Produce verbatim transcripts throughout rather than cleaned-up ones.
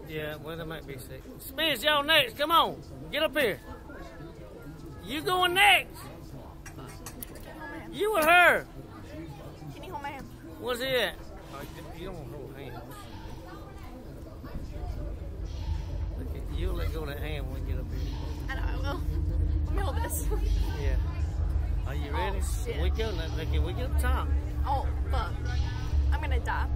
Yeah, well, they might be sick. Spence, y'all next. Come on. Get up here. You going next. You with her. Can you hold my hand? What's it at? Oh, you don't hold hands. Okay, you'll let go of that hand when we get up here. I know I will. Let me hold this. Yeah. Are you ready? Oh, shit. We go now. Okay, we get up top. Oh, fuck. I'm gonna die.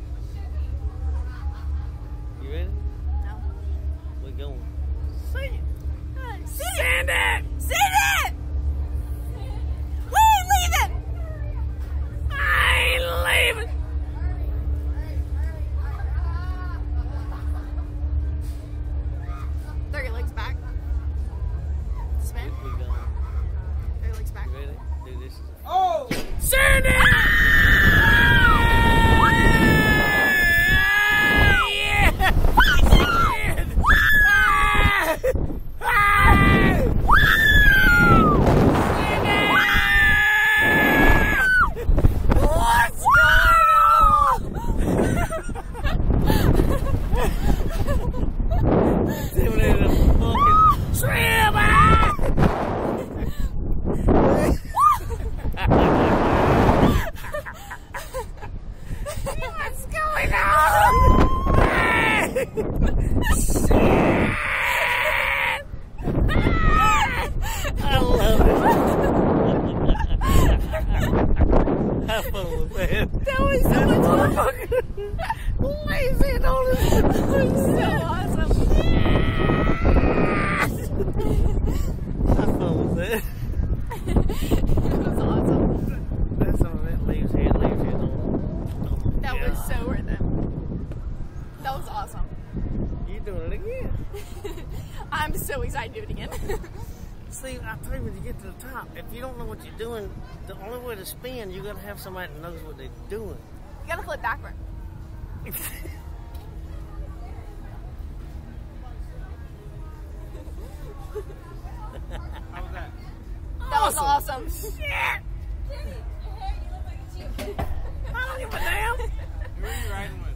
You ready? No. We're going. See it. Send it! Send it! We ain't leaving! I ain't leaving! Throw your legs back. Spin. We going. Throw your legs back. You ready? Do this. Oh! Send it! What's going on? I love it. How fun was that? That was so much fun. Lazy on this. That was so awesome. How fun was that? It was awesome. That's all that leaves here, leaves here. Oh, That yeah. was so worth it. That was awesome. You doing it again? I'm so excited to do it again. See, I told you when you get to the top, if you don't know what you're doing, the only way to spin, you gotta have somebody that knows what they're doing. You gotta flip backward. How was that? That was awesome. Shit! I don't give a damn. Where are you riding with?